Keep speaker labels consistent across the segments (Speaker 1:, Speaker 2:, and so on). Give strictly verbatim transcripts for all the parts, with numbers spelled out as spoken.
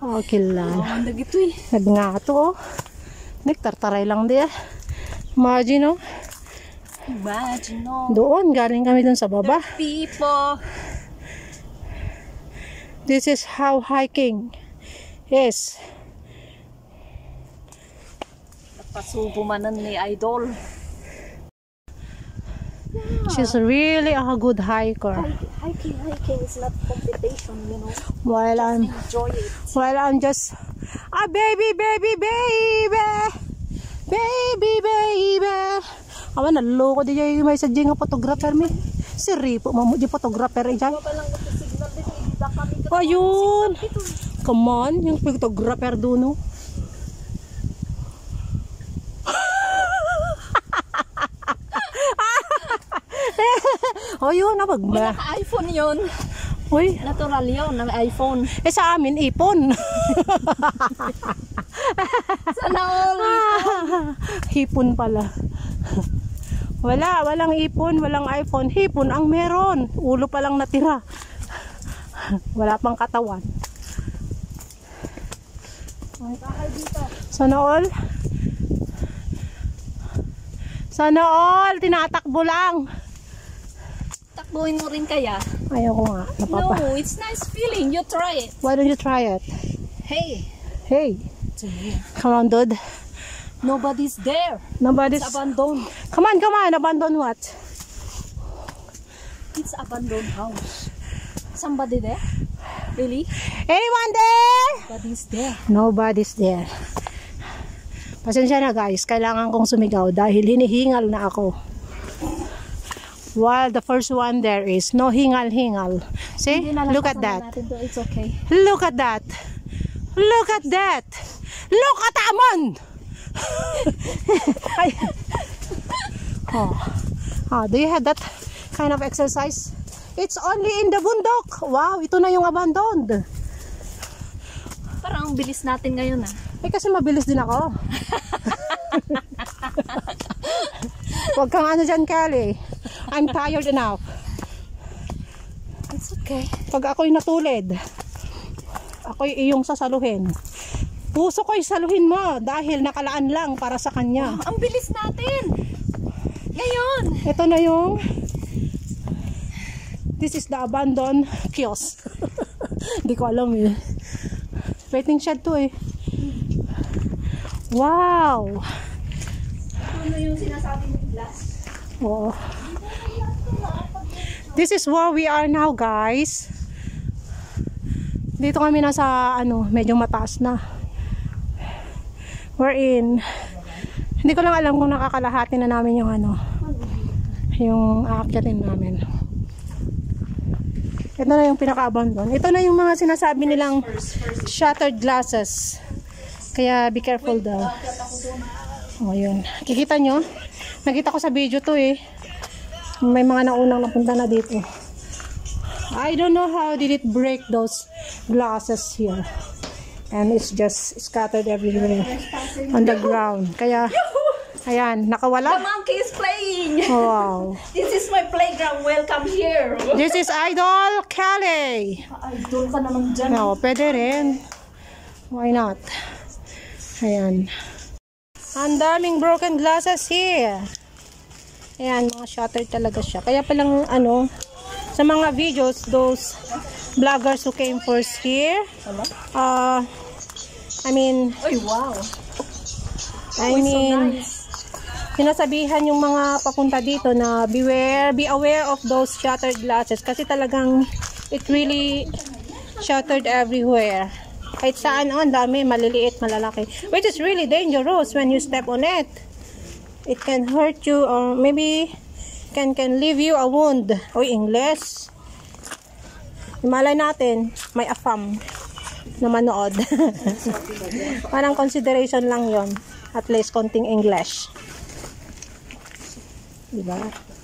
Speaker 1: Okay lang.
Speaker 2: Oh, nagito eh.
Speaker 1: Nagngato oh. Nagtartaray lang di eh. Imagine oh.
Speaker 2: Imagine oh.
Speaker 1: Doon, galing kami dun sa baba.
Speaker 2: People.
Speaker 1: This is how hiking is.
Speaker 2: Napasubo manan ni Idol.
Speaker 1: She's really a good hiker.
Speaker 2: Hiking, hiking is not competition, you know.
Speaker 1: While I'm,
Speaker 2: Enjoy it.
Speaker 1: while I'm just, ah baby, baby, baby, baby, baby. Awan naloko di jay may sadya nga photographer mi. Si Ripo mamu di photographer eh jay. Ayun. Come on, yung photographer doon no. Ayun, nabag ba?
Speaker 2: iPhone yun.
Speaker 1: Uy,
Speaker 2: Natural yun, ng iPhone.
Speaker 1: eh sa amin, ipon.
Speaker 2: Sana all.
Speaker 1: Hipon pala. Wala, walang ipon, walang iPhone. Hipon ang meron. Ulo pa lang natira. Wala pang katawan. Sana all. Sana all, tinatakbo lang.
Speaker 2: Takbuhin mo rin kaya?
Speaker 1: Ayaw ko nga, napapa.
Speaker 2: No, it's nice feeling. You try it.
Speaker 1: Why don't you try it?
Speaker 2: Hey.
Speaker 1: Hey, come on, dude.
Speaker 2: Nobody's there.
Speaker 1: Nobody's...
Speaker 2: It's abandoned.
Speaker 1: Come on, come on, abandon what?
Speaker 2: It's abandoned house. Somebody there? Really?
Speaker 1: Anyone there?
Speaker 2: Nobody's there.
Speaker 1: Nobody's there. Pasensya na guys, kailangan kong sumigaw dahil hinihingal na ako. While the first one there is no hingal-hingal. See? Look at that.
Speaker 2: It's okay.
Speaker 1: Look at that. Look at that. Look at Amon. oh. oh, do you have that kind of exercise? It's only in the bundok. Wow, ito na yung abandoned.
Speaker 2: Parang ang bilis natin ngayon ah.
Speaker 1: Eh kasi mabilis din ako. Huwag kang ano dyan, Kelly. I'm tired enough.
Speaker 2: It's okay.
Speaker 1: Pag ako'y natulid, ako'y iyong sasaluhin. Puso ko'y saluhin mo dahil nakalaan lang para sa kanya.
Speaker 2: Wow, ang bilis natin. Ngayon.
Speaker 1: Ito na yung this is the abandoned kiosk. Hindi ko alam eh. Waiting shed to eh. Wow.
Speaker 2: Ano yung sinasabi ng glass?
Speaker 1: Oh. This is where we are now, guys. Dito kami nasa ano, medyo mataas na. We're in. Hindi ko lang alam kung nakakalahati na namin yung ano, yung aakyatin namin. Ito na yung pinaka-abandon. Ito na yung mga sinasabi nilang shattered glasses. Kaya be careful daw. O yun. Kikita nyo? Nakita ko sa video to eh. May mga naunang napunta na dito. I don't know how did it break those glasses here. And it's just scattered everywhere on the ground. Kaya, ayan, nakawala.
Speaker 2: The monkey is playing.
Speaker 1: Wow.
Speaker 2: This is my playground. Welcome here.
Speaker 1: This is Idol Kelly.
Speaker 2: Idol ka naman dyan.
Speaker 1: No, pwede rin. Why not? Ayan. Ang daming broken glasses here. Ayan, mga shattered talaga siya. Kaya palang ano, sa mga videos, those vloggers who came first here, uh, I mean,
Speaker 2: Ay, wow.
Speaker 1: I mean, sinasabihan yung mga papunta dito na beware, be aware of those shattered glasses. Kasi talagang, it really shattered everywhere. Kahit saan, oh, ang dami, maliliit, malalaki. Which is really dangerous when you step on it. It can hurt you or maybe can can leave you a wound. O English. Malay natin, may afam na manood. Parang consideration lang yon. At least konting English. Diba?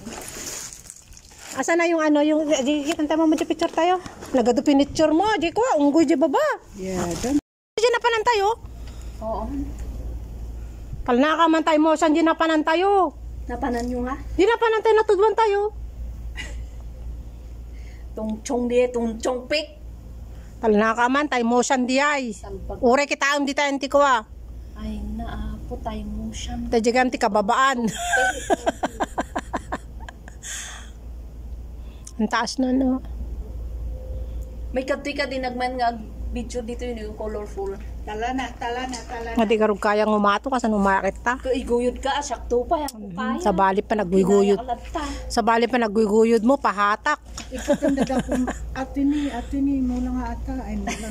Speaker 1: Asa na yung ano, yung, kita mo mo di picture tayo? Lagado pinicture mo, di ko, unggoy di baba.
Speaker 3: Yeah, dyan.
Speaker 1: Diyan na panan tayo?
Speaker 2: Oo.
Speaker 1: Palnaka man tayo mo, saan di na panan tayo?
Speaker 2: Napanan nyo nga?
Speaker 1: Di na panan tayo, natudwan tayo.
Speaker 2: Tung chong di, tung chong pik.
Speaker 1: Talnakaman, tayo motion di ay.
Speaker 2: Salbag.
Speaker 1: Ure kita ang di tayo anti ko ah.
Speaker 2: Ay, naapo tayo motion.
Speaker 1: Tayo ganti kababaan. Ang taas na no.
Speaker 2: May katoy ka din nagman nga video dito yun yung colorful.
Speaker 3: Tala na, tala na, tala na.
Speaker 1: Nga di karug kayang umato kasi umakit ta.
Speaker 2: Iguyod ka, asakto pa, yung kaya.
Speaker 1: Sa bali pa nagguyuguyod. Sa bali pa nagguyuguyod mo, pahatak.
Speaker 3: Ikatanda daw kung ato ni, ato ni, mula nga ata, ay mula.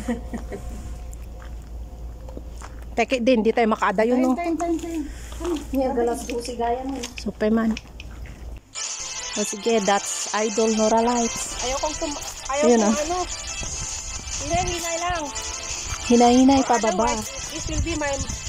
Speaker 1: Teki din, di tayo makaada yun no.
Speaker 3: Time, time, time.
Speaker 2: Ngayon, galas busi gaya mo.
Speaker 1: Superman. O sige, that's Idol Nora Lights.
Speaker 2: Ayaw kong tum... Ayaw
Speaker 1: Ayun,
Speaker 2: kong
Speaker 1: ah.
Speaker 2: ano. Hinay-hinay lang.
Speaker 1: Hinay-hinay pababa.
Speaker 2: Otherwise, it will be my